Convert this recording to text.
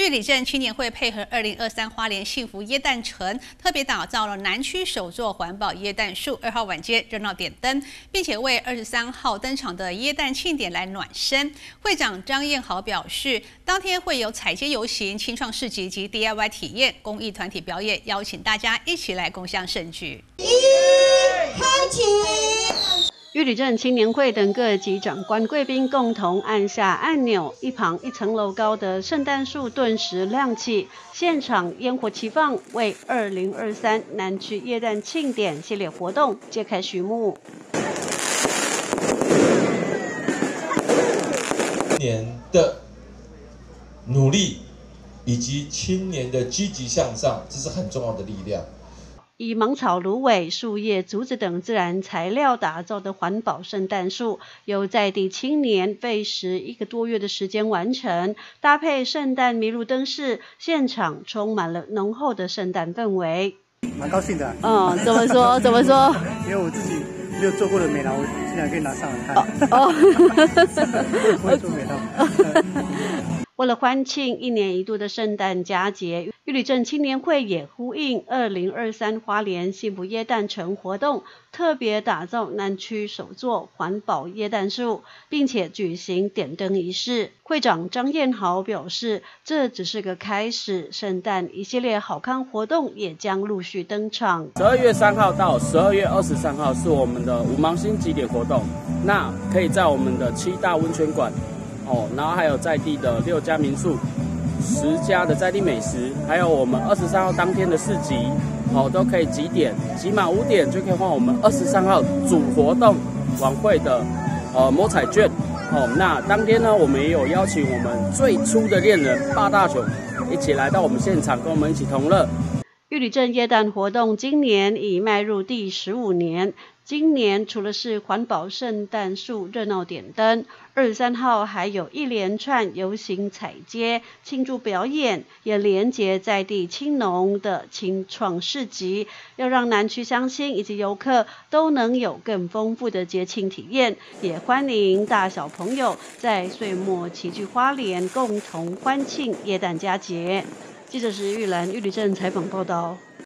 玉里镇青年会配合2023花莲幸福耶诞城，特别打造了南区首座环保耶诞树，2号晚间热闹点灯，并且为23号登场的耶诞庆典来暖身。会长张燕豪表示，当天会有踩街游行、青创市集及 DIY 体验、公益团体表演，邀请大家一起来共襄盛举。 开启。 玉里镇青年会等各级长官贵宾共同按下按钮，一旁1层楼高的圣诞树顿时亮起，现场烟火齐放，为2023南区耶诞庆典系列活动揭开序幕。 今年的努力以及青年的积极向上，这是很重要的力量。 以芒草、芦苇、树叶、竹子等自然材料打造的环保圣诞树，由在地青年费时1个多月的时间完成，搭配圣诞麋鹿灯饰，现场充满了浓厚的圣诞氛围。 蛮高兴的。 怎么说？怎么说？ 因为我自己没有做过的美劳，我竟然可以拿上来看。我不会做美劳。 为了欢庆1年1度的圣诞佳节，玉里镇青年会也呼应2023花莲幸福耶诞城活动，特别打造南区首座环保耶诞树，并且举行点灯仪式。会长张燕豪表示，这只是个开始，圣诞一系列好康活动也将陆续登场。 12月3号到12月23号是我们的五芒星集点活动，那可以在我们的7大温泉馆。然后还有在地的6家民宿，10家的在地美食，还有我们23号当天的市集，都可以集点，集满5点就可以换我们23号主活动晚会的摸彩券。那当天呢，我们也有邀请我们最初的恋人霸大雄一起来到我们现场，跟我们一起同乐。 玉里镇耶诞活动今年已迈入第15年。今年除了是环保圣诞树热闹点灯，23号还有一连串游行踩街庆祝表演，也连结在地青农的青创市集，要让南区乡亲以及游客都能有更丰富的节庆体验，也欢迎大小朋友在岁末齐聚花莲，共同欢庆耶诞佳节。记者石玉兰玉里镇采访报道。